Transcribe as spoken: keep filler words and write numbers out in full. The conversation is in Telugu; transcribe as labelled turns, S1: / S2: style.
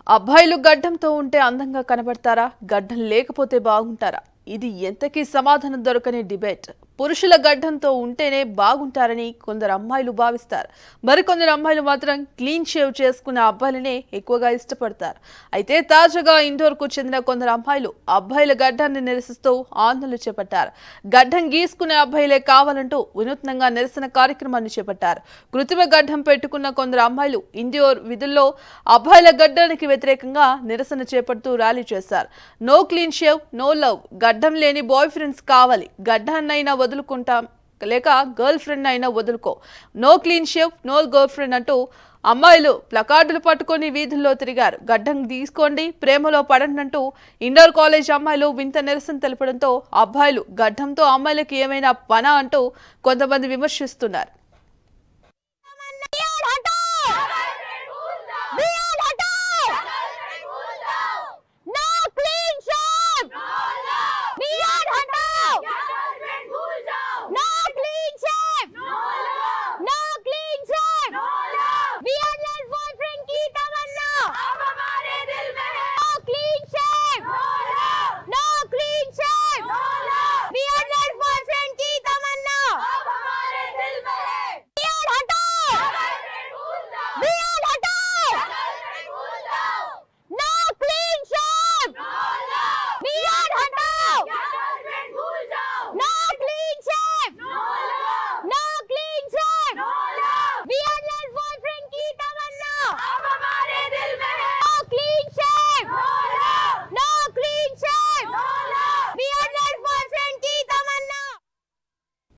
S1: అబ్బాయిలు గడ్డంతో ఉంటే అందంగా కనబడతారా, గడ్డం లేకపోతే బాగుంటారా? ఇది ఎంతకీ సమాధానం దొరకని డిబేట్. పురుషుల గడ్డంతో ఉంటేనే బాగుంటారని కొందరు అమ్మాయిలు భావిస్తారు. మరికొందరు అమ్మాయిలు మాత్రం క్లీన్ షేవ్ చేసుకున్న అబ్బాయిలనే ఎక్కువగా ఇష్టపడతారు. అయితే తాజాగా ఇండోర్కు చెందిన కొందరు అమ్మాయిలు అబ్బాయిల గడ్డాన్ని నిరసిస్తూ ఆందోళనలు చేపట్టారు. గడ్డం గీసుకునే అబ్బాయిలే కావాలంటూ వినూత్నంగా నిరసన కార్యక్రమాన్ని చేపట్టారు. కృత్రిమ గడ్డం పెట్టుకున్న కొందరు అమ్మాయిలు ఇండోర్ విధుల్లో అబ్బాయిల గడ్డానికి వ్యతిరేకంగా నిరసన చేపడుతూ ర్యాలీ చేశారు. No clean shave, no love. గడ్డం లేని బాయ్ ఫ్రెండ్స్ కావాలి, గడ్డాన్నైనా వదులుకుంటాం లేక గర్ల్ ఫ్రెండ్ అయినా వదులుకో, no clean shave, no girlfriend అంటూ అమ్మాయిలు ప్లకార్డులు పట్టుకొని వీధుల్లో తిరిగారు. గడ్డం తీసుకోండి, ప్రేమలో పడండి అంటూ ఇండోర్ కాలేజ్ అమ్మాయిలు వింత నిరసన తెలపడంతో అబ్బాయిలు గడ్డంతో అమ్మాయిలకి ఏమైనా పనా అంటూ కొంతమంది విమర్శిస్తున్నారు.